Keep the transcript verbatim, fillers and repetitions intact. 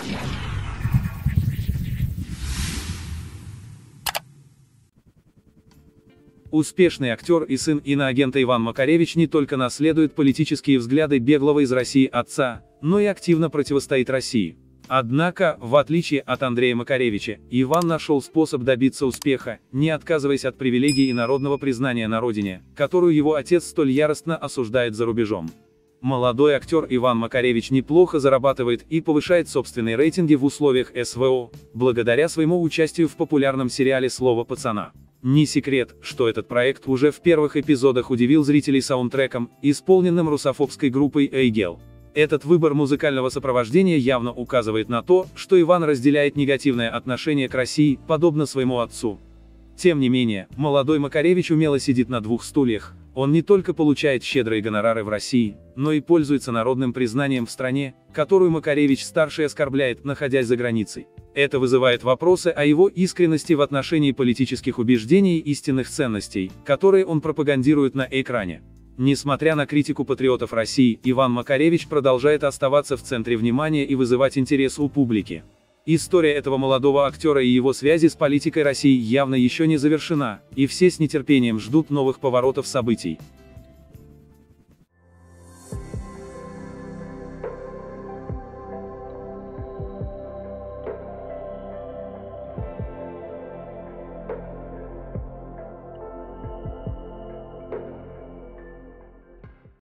Успешный актер и сын иноагента Иван Макаревич не только наследует политические взгляды беглого из России отца, но и активно противостоит России. Однако, в отличие от Андрея Макаревича, Иван нашел способ добиться успеха, не отказываясь от привилегий и народного признания на родине, которую его отец столь яростно осуждает за рубежом. Молодой актер Иван Макаревич неплохо зарабатывает и повышает собственные рейтинги в условиях эс вэ о, благодаря своему участию в популярном сериале «Слово пацана». Не секрет, что этот проект уже в первых эпизодах удивил зрителей саундтреком, исполненным русофобской группой «Эйгел». Этот выбор музыкального сопровождения явно указывает на то, что Иван разделяет негативное отношение к России, подобно своему отцу. Тем не менее, молодой Макаревич умело сидит на двух стульях. Он не только получает щедрые гонорары в России, но и пользуется народным признанием в стране, которую Макаревич-старший оскорбляет, находясь за границей. Это вызывает вопросы о его искренности в отношении политических убеждений и истинных ценностей, которые он пропагандирует на экране. Несмотря на критику патриотов России, Иван Макаревич продолжает оставаться в центре внимания и вызывать интерес у публики. История этого молодого актера и его связи с политикой России явно еще не завершена, и все с нетерпением ждут новых поворотов событий.